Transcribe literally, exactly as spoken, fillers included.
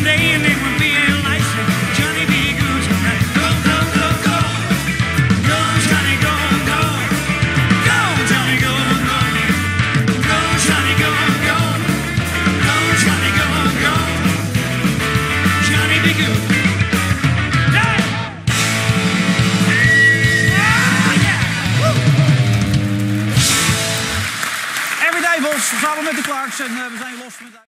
someday and it will be a license. Johnny be good tonight. Go, go, go, go. Go, Johnny, go, go. Go, Johnny, go, go. Go, Johnny, go, go. Go, Johnny, go, go. Johnny be good. Everyday Bos, samen met de Clarks en uh, we zijn los met...